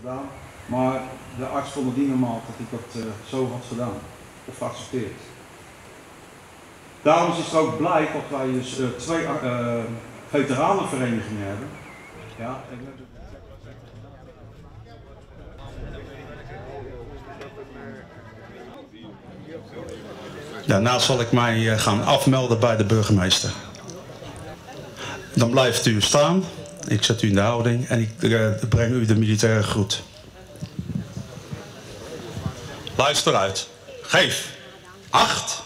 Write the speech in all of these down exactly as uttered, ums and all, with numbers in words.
gedaan. Maar de arts vond het niet normaal dat ik dat uh, zo had gedaan of geaccepteerd. Daarom is het ook blij dat wij dus uh, twee uh, veteranenverenigingen hebben. Ja, en Daarna zal ik mij gaan afmelden bij de burgemeester. Dan blijft u staan, ik zet u in de houding en ik uh, breng u de militaire groet. Luister uit. Geef. Acht.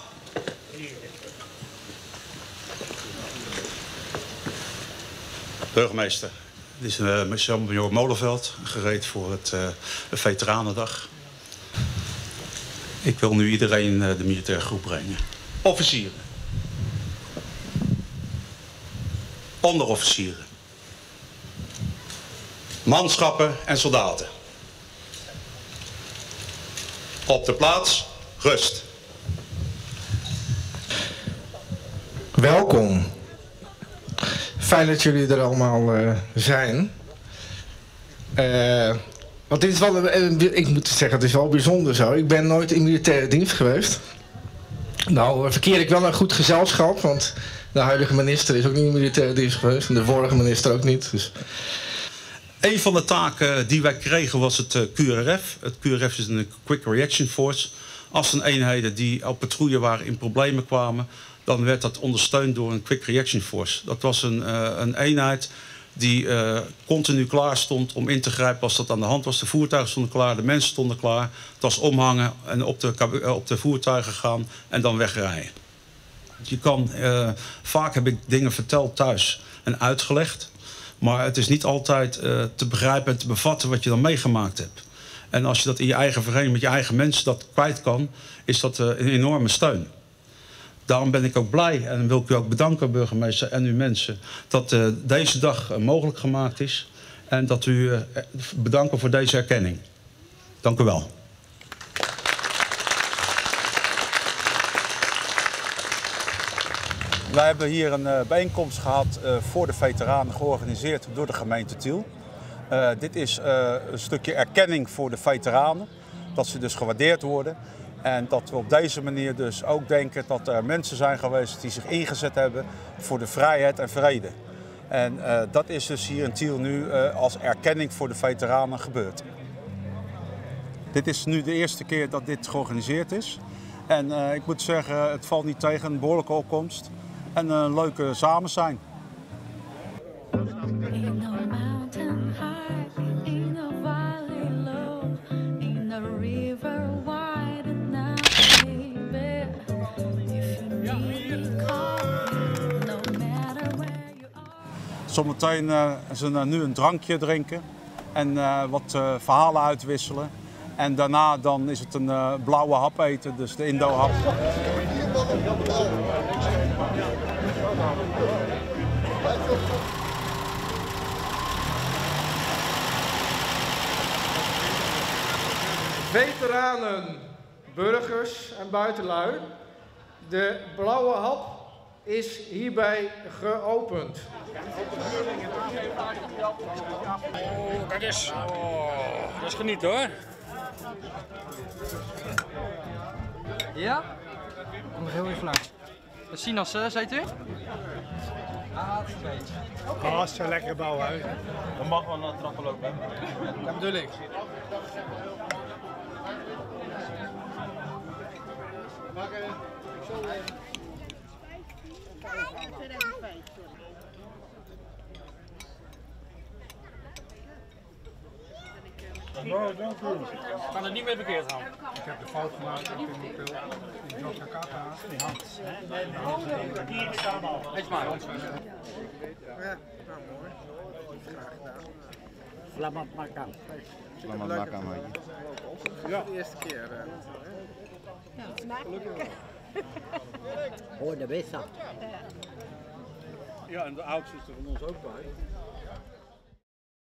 Burgemeester, dit is uh, Jean-Major Molenveld, gereed voor het uh, Veteranendag. Ik wil nu iedereen uh, de militaire groep brengen. Officieren. Onderofficieren. Manschappen en soldaten. Op de plaats, rust. Welkom. Fijn dat jullie er allemaal uh, zijn. Uh, want dit is wel, uh, ik moet zeggen, het is wel bijzonder zo. Ik ben nooit in militaire dienst geweest. Nou verkeer ik wel een goed gezelschap, want de huidige minister is ook niet in militaire dienst geweest. En de vorige minister ook niet. Dus. Een van de taken die wij kregen was het Q R F. Het Q R F is een Quick Reaction Force. Als een eenheden die op patrouille waren in problemen kwamen, dan werd dat ondersteund door een Quick Reaction Force. Dat was een, uh, een eenheid die uh, continu klaar stond om in te grijpen als dat aan de hand was. De voertuigen stonden klaar, de mensen stonden klaar. Het was omhangen en op de, uh, op de voertuigen gaan en dan wegrijden. Je kan, uh, vaak heb ik dingen verteld thuis en uitgelegd. Maar het is niet altijd uh, te begrijpen en te bevatten wat je dan meegemaakt hebt. En als je dat in je eigen vereniging met je eigen mensen dat kwijt kan, is dat uh, een enorme steun. Daarom ben ik ook blij en wil ik u ook bedanken, burgemeester en uw mensen, dat uh, deze dag uh, mogelijk gemaakt is. En dat u uh, bedanken voor deze erkenning. Dank u wel. Wij hebben hier een uh, bijeenkomst gehad uh, voor de veteranen, georganiseerd door de gemeente Tiel. Uh, dit is uh, een stukje erkenning voor de veteranen, dat ze dus gewaardeerd worden. En dat we op deze manier dus ook denken dat er mensen zijn geweest die zich ingezet hebben voor de vrijheid en vrede. En uh, dat is dus hier in Tiel nu uh, als erkenning voor de veteranen gebeurd. Dit is nu de eerste keer dat dit georganiseerd is. En uh, ik moet zeggen, het valt niet tegen, een behoorlijke opkomst. En een leuke samen zijn. Zometeen uh, ze nu een drankje drinken en uh, wat uh, verhalen uitwisselen. En daarna dan is het een uh, blauwe hap eten, dus de Indo-hap. Veteranen, burgers en buitenlui, de blauwe hap is hierbij geopend. Oh, kijk eens. Oh, dat is genieten hoor. Ja? Kom nog heel even langs. De Sinas, uh, zei u? Ah, het is een beetje. Ah, zo lekker bouwen. Hè? Dan mag wel naar de trappen lopen. Dat bedoel ik. Nou, dank u. Ik kan het niet meer verkeerd gaan. Ik heb de fout gemaakt, ik heb niet veel die J K K gehaald. Die hand. Hier staan al. Eet maar. Ja, nou mooi. Graag gedaan. Selamat makan. Selamat makan, Mike. Ja. De eerste keer. Ja, smakelijk. Oh, de besta. Ja, en de oudste is er van ons ook bij.